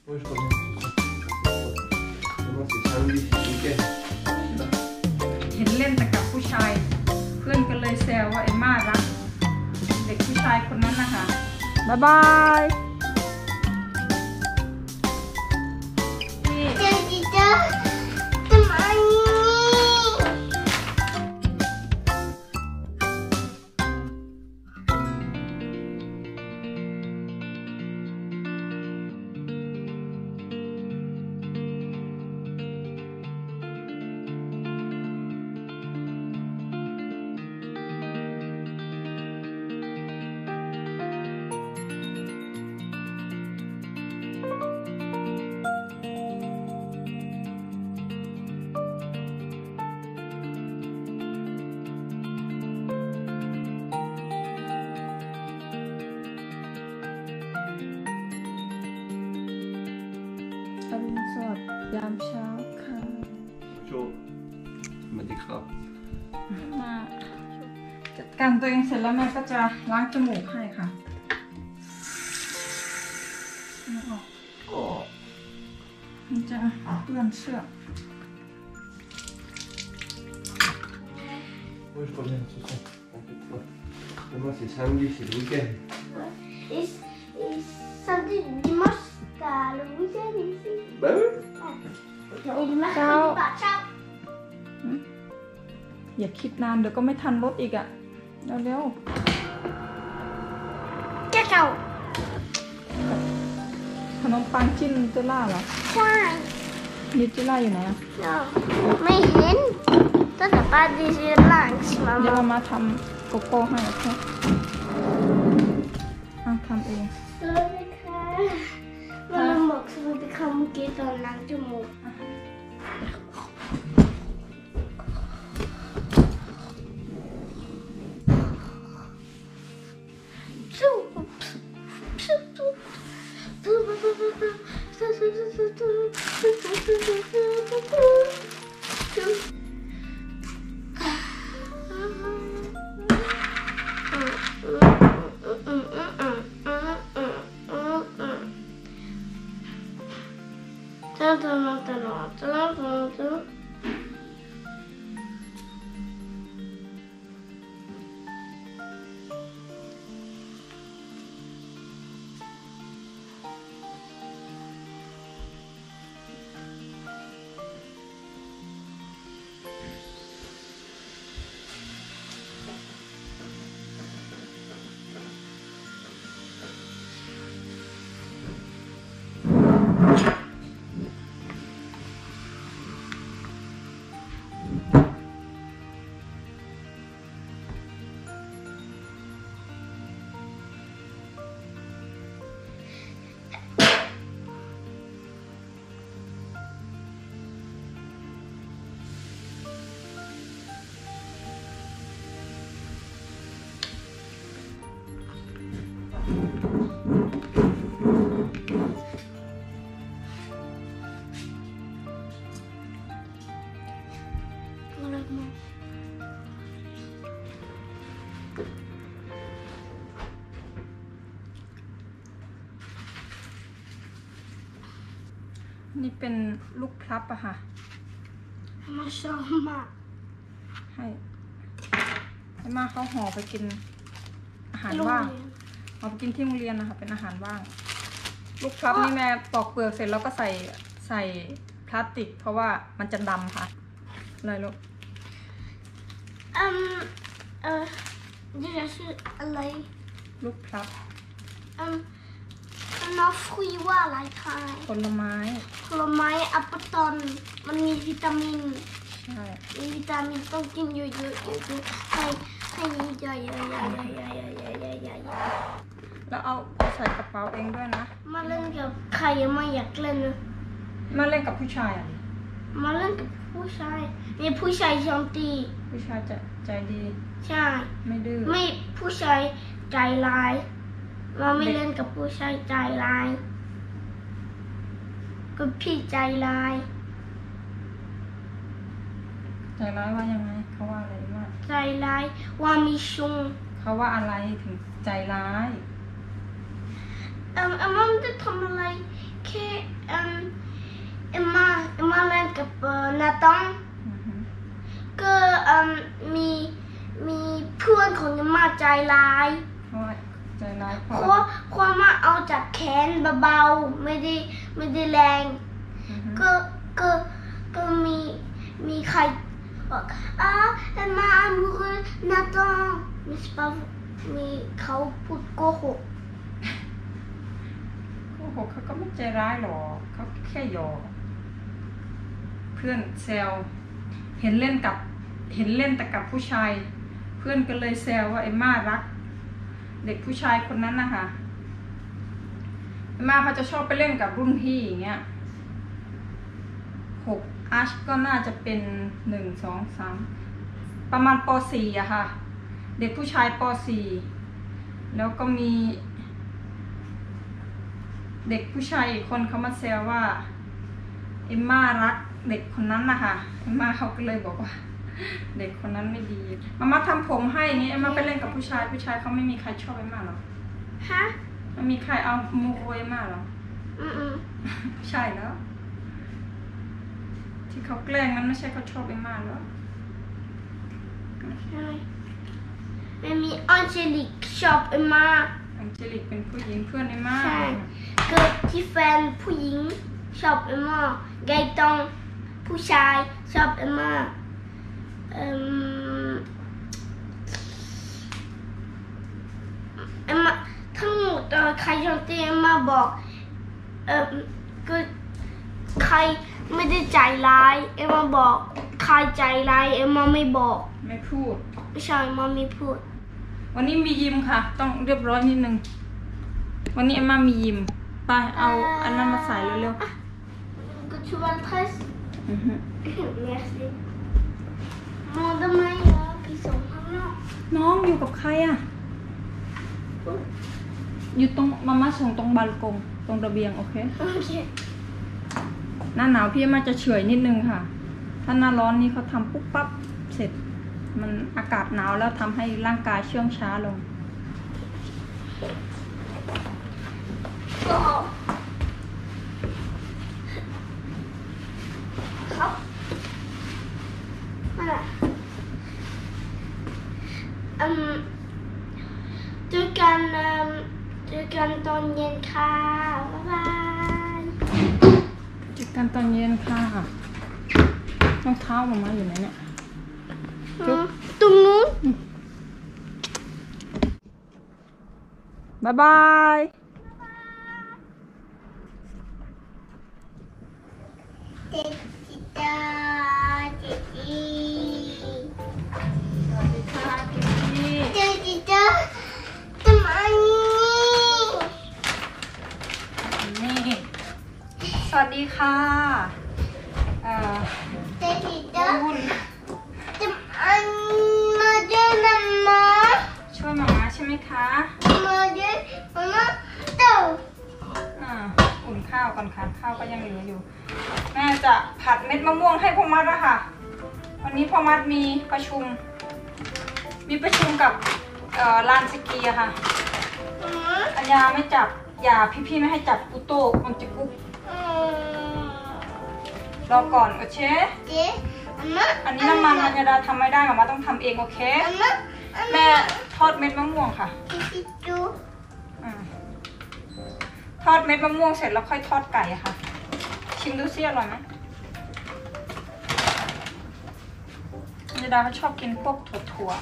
เห็นเล่นแต่กับผู้ชายเพื่อนก็เลยแซวว่าเอ็มม่ารักเด็กผู้ชายคนนั้นนะคะบ๊ายบายอรุณสวัสดิ์ยามเช้าค่ะโชคสวัสดีครับมาจัดการตัวเองเสร็จแล้วแม่ก็จะล้างจมูกให้ค่ะมันจะเปื้อนเสื้ออย่าคิดนานเดี๋ยวก็ไม่ทันรถอีกอ่ะเร็วแก้วขนมปังจิ้นเจล่าเหรอใช่นี่เจล่าอยู่ไหนอ่ะไม่เห็นตั้งแต่ป้าดีเจล่าเดี๋ยวเรามาทำโกโก้ให้โอเคทำเองเลยค่ะเราบอกสวัสดีค่ะเมื่อกี้ตอนล้างจมูกนี่เป็นลูกพลับอะค่ะมาชอบมากให้มาเขาห่อไปกินอาหารว่างเอาไปกินที่โรงเรียนนะคะเป็นอาหารว่างลูกพลับนี่แม่ปอกเปลือกเสร็จแล้วก็ใส่พลาสติกเพราะว่ามันจะดำค่ะอะไรลูกนี่คืออะไรลูกพลับน้องคุยว่าอะไรคะผลไม้แอปเปิ้ลต้นมันมีวิตามินใช่มีวิตามินต้องกินเยอะๆให้เยอะๆแล้วเอาใส่กระเป๋าเองด้วยนะมาเล่นกับใครไม่อยากเล่นนะมาเล่นกับผู้ชายอ่ะมาเล่นกับผู้ชายมีผู้ชายชอบตีผู้ชายจะใจดีใช่ไม่ดื้อไม่ผู้ชายใจร้ายเราไม่เล่นกับผู้ชายใจร้ายก็พี่ใจร้ายว่ายังไงเขาว่าอะไรว่าใจร้ายว่ามีชุงเขาว่าอะไรถึงใจร้ายมันจะทำอะไรแค่กับนาตองก็มีเพื่อนของมาใจร้ายใจร้ายเพราะความมาเอาจากแขนเบาๆไม่ได้แรงก็มีใครบอกมานาตองมิสปามีเขาพูดโกหกเขาก็ไม่ใจร้ายหรอกเขาแค่หยอกเพื่อนแซวเห็นเล่นแต่กับผู้ชายเพื่อนก็เลยแซวว่าเอ็มม่ารักเด็กผู้ชายคนนั้นนะคะเอ็มม่าเขาจะชอบไปเล่นกับรุ่นพี่อย่างเงี้ย6อาร์ชก็น่าจะเป็น1 2 3ประมาณป .4 อะค่ะเด็กผู้ชายป .4 แล้วก็มีเด็กผู้ชายอีกคนเขามาแซวว่าเอ็มม่ารักเด็กคนนั้นนะคะเอ็มม่าเขาก็เลยบอกว่าเด็กคนนั้นไม่ดีมาทำผมให้อย่างนี้เอ็มม่าไปเล่นกับผู้ชายเขาไม่มีใครชอบเอ็มม่าหรอฮะไม่มีใครเอาโมโหเอ็มม่าหรอใช่แล้วที่เขาแกล้งนั้นไม่ใช่เขาชอบเอ็มม่าหรอใช่ไม่มีอัญเจลิกชอบเอ็มม่าอัญเจลิกเป็นผู้หญิงเพื่อนเอ็มม่าใช่เกิดที่แฟนผู้หญิงชอบเอ็มม่าไกตองผู้ชายชอบเอ็มม่าเอ็มม่าทั้งหมดใครที่เอ็มม่าบอกก็ใครไม่ได้ใจร้ายเอ็มม่าบอกใครใจร้ายเอ็มม่าไม่บอกไม่พูดไม่ใช่เอ็มม่าไม่พูดวันนี้มียิมค่ะต้องเรียบร้อยนิดนึงวันนี้เอ็มม่ามียิมไปเอาอันนั้นมาใส่เร็วๆก็ชูวันเทสmerci มองทำไมพี่ส่งข้างนอกน้องอยู่กับใครอ่ะอยู่ตรงมาส่งตรงบัลกงตรงระเบียงโอเคหน้าหนาวพี่มาจะเฉยนิดนึงค่ะถ้าหน้าร้อนนี่เขาทำปุ๊บปั๊บเสร็จมันอากาศหนาวแล้วทำให้ร่างกายเชื่องช้าลงครับเจอกันตอนเย็นค่ะบ๊ายบายเจอกันตอนเย็นค่ะรองเท้ามาอยู่ไหนเนี่ยตรงนู้นบ๊ายบายเจ๊จิตาเจ๊จีสวัสดีค่ะเจ๊จีเจ๊จิตาทำไมนี่สวัสดีค่ะเจ๊จิตามาเจอมาม่าช่วยมาม่าใช่ไหมคะมาเจอมาม่าเต่าอุ่นข้าวก่อนค่ะข้าวก็ยังเหลืออยู่แม่จะผัดเม็ดมะม่วงให้พ่อมัดอะค่ะวันนี้พ่อมัดมีประชุมกับลานสกีอะค่ะอัญญาไม่จับอย่าพี่ไม่ให้จับกุโต้มันจะกุ๊บรอก่อนโอเคอันนี้น้ำมันอัญญาทำไม่ได้มาต้องทำเองโอเคแม่ทอดเม็ดมะม่วงค่ะทอดเม็ดมะม่วงเสร็จแล้วค่อยทอดไก่ค่ะชิมดูซิอร่อยไหมอัญญาเขาชอบกินพวกถั่ว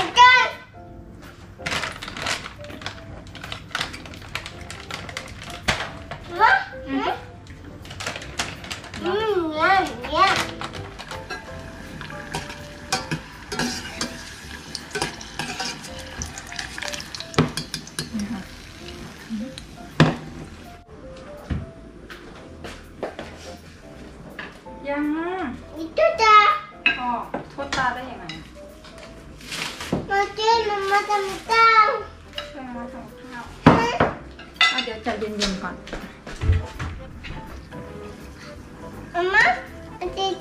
ยังนี่ตุ๊ดตาพ่อโทษตาได้ยังไงมาเจอมาทำข้าวช่วยมาทำข้าวเดี๋ยวใจเย็นๆก่อนมาเจ๊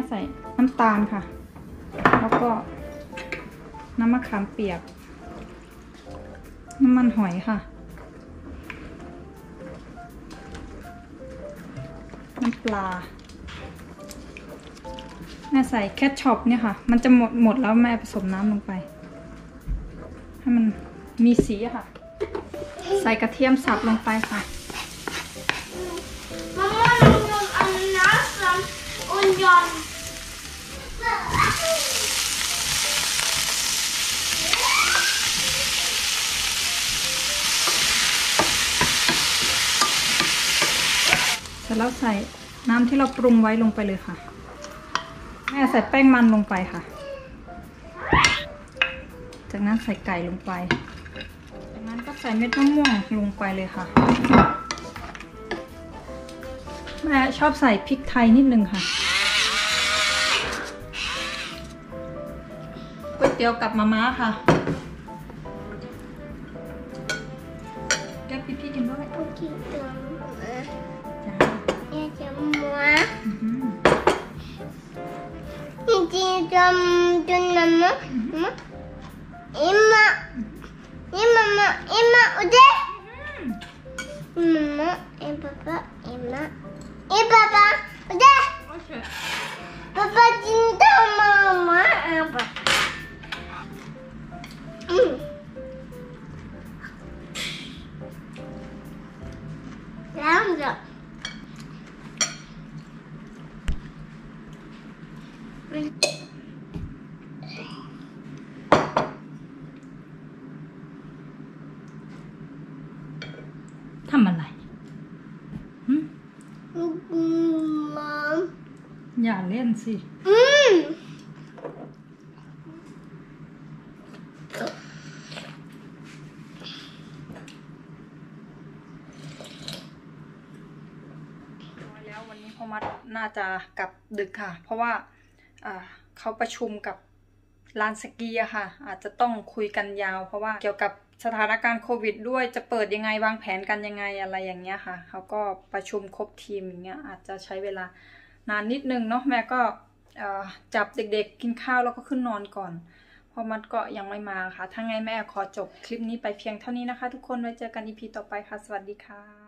ใส่น้ำตาลค่ะแล้วก็น้ำมะขามเปียกน้ำมันหอยค่ะน้ำปลาแม่ใส่แคทช็อปเนี่ยค่ะมันจะหมดแล้วแม่ผสมน้ำลงไปให้มันมีสีค่ะใส่กระเทียมสับลงไปค่ะ Mamma, någon annan och jag. เสร็จแล้วใส่น้ำที่เราปรุงไว้ลงไปเลยค่ะแม่ใส่แป้งมันลงไปค่ะจากนั้นใส่ไก่ลงไปจากนั้นก็ใส่เม็ดมะม่วงลงไปเลยค่ะแม่ชอบใส่พริกไทยนิดนึงค่ะก๋วยเตี๋ยวกับมาม่าค่ะเรียกพี่กินด้วย Okej, då. จ้า Jag ska må. อื้อหือ Inte som du mamma. Emma. Emma, Emma och det. Mamma, pappa, Emma. Pappa och det. Okej. Pappa, inte mamma. Pappa. Andra. ทำอะไรหึ Mom. อย่าเล่นสิ แล้ววันนี้พ่อมัดน่าจะกลับดึกค่ะ เพราะว่าเขาประชุมกับลานสกีอะค่ะ อาจจะต้องคุยกันยาว เพราะว่าเกี่ยวกับสถานการณ์โควิดด้วยจะเปิดยังไงวางแผนกันยังไงอะไรอย่างเงี้ยค่ะเขาก็ประชุมครบทีมอย่างเงี้ยอาจจะใช้เวลานานนิดนึงเนาะแม่ก็จับเด็กๆกินข้าวแล้วก็ขึ้นนอนก่อนเพราะมัดก็ยังไม่มาค่ะถ้าไงแม่ขอจบคลิปนี้ไปเพียงเท่านี้นะคะทุกคนไว้เจอกัน EP ต่อไปค่ะสวัสดีค่ะ